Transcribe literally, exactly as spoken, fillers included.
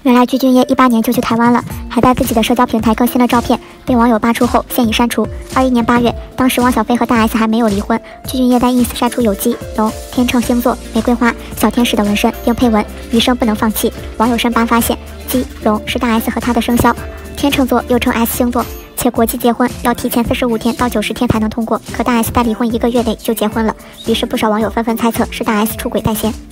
原来具俊晔一八年就去台湾了，还在自己的社交平台更新了照片，被网友扒出后现已删除。二一年八月，当时汪小菲和大 S 还没有离婚，具俊晔在 ins 晒出有鸡、龙、天秤星座、玫瑰花、小天使的纹身，并配文余生不能放弃。网友深扒发现，鸡、龙是大 S 和他的生肖，天秤座又称 S 星座，且国际结婚要提前四十五天到九十天才能通过，可大 S 在离婚一个月内就结婚了，于是不少网友纷纷猜测是大 S 出轨在先。